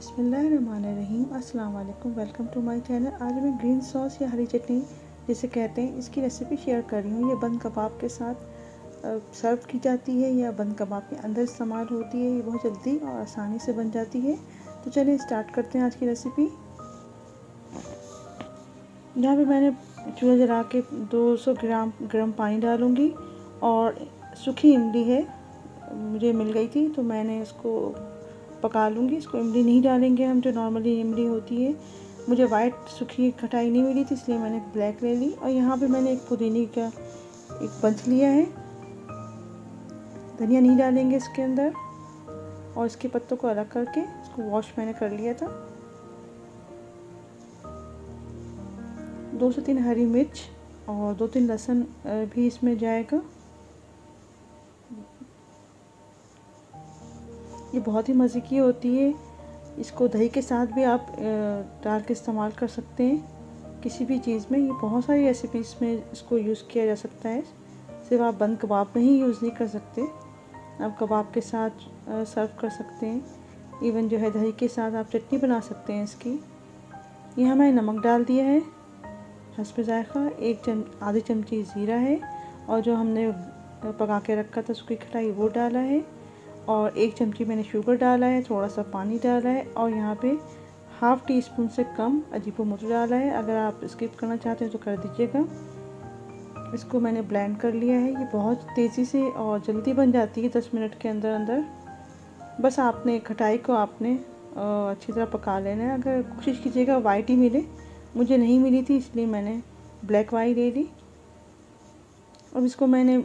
बिस्मिल्लाहिर्रहमानिर्रहीम। अस्सलाम वालेकुम, वेलकम टू माय चैनल। आज मैं ग्रीन सॉस या हरी चटनी जिसे कहते हैं इसकी रेसिपी शेयर कर रही हूँ। ये बंद कबाब के साथ सर्व की जाती है या बंद कबाब के अंदर इस्तेमाल होती है। ये बहुत जल्दी और आसानी से बन जाती है। तो चलिए स्टार्ट करते हैं आज की रेसिपी। यहाँ पे मैंने चूल्हा जला के 200 ग्राम गर्म पानी डालूँगी और सूखी इमली है, मुझे मिल गई थी तो मैंने इसको पका लूँगी। इसको इमली नहीं डालेंगे हम, जो नॉर्मली इमली होती है। मुझे वाइट सूखी खटाई नहीं मिली थी इसलिए मैंने ब्लैक ले ली। और यहाँ पे मैंने एक पुदीने का एक बंच लिया है। धनिया नहीं डालेंगे इसके अंदर और इसके पत्तों को अलग करके इसको वॉश मैंने कर लिया था। 2 से 3 हरी मिर्च और 2-3 लहसुन भी इसमें जाएगा। ये बहुत ही मज़े की होती है। इसको दही के साथ भी आप डाल के इस्तेमाल कर सकते हैं किसी भी चीज़ में। ये बहुत सारी रेसिपीज़ में इसको यूज़ किया जा सकता है। सिर्फ आप बंद कबाब में ही यूज़ नहीं कर सकते, आप कबाब के साथ सर्व कर सकते हैं। इवन जो है दही के साथ आप चटनी बना सकते हैं इसकी। यहाँ मैंने नमक डाल दिया है हस्ब ज़ायक़ा, आधी चमची ज़ीरा है और जो हमने पका के रखा था सूखी खटाई वो डाला है और 1 चमची मैंने शुगर डाला है, थोड़ा सा पानी डाला है और यहाँ पे हाफ़ टी स्पून से कम अजीबोमोटो डाला है। अगर आप स्किप करना चाहते हैं तो कर दीजिएगा। इसको मैंने ब्लेंड कर लिया है। ये बहुत तेज़ी से और जल्दी बन जाती है, 10 मिनट के अंदर अंदर। बस आपने खटाई को आपने अच्छी तरह पका लेना है। अगर कोशिश कीजिएगा वाइट ही मिले, मुझे नहीं मिली थी इसलिए मैंने ब्लैक वाइन ले ली। अब इसको मैंने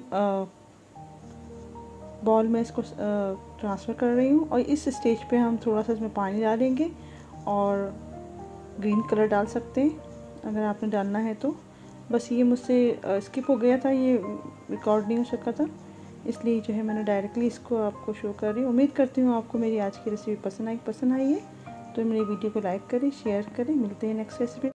बॉल में इसको ट्रांसफ़र कर रही हूँ और इस स्टेज पे हम थोड़ा सा इसमें पानी डालेंगे और ग्रीन कलर डाल सकते हैं अगर आपने डालना है तो। बस ये मुझसे स्किप हो गया था, ये रिकॉर्ड नहीं हो सका था, इसलिए जो है मैंने डायरेक्टली इसको आपको शो कर रही हूँ। उम्मीद करती हूँ आपको मेरी आज की रेसिपी पसंद आई है तो मेरी वीडियो को लाइक करें, शेयर करें। मिलते हैं नेक्स्ट रेसिपी।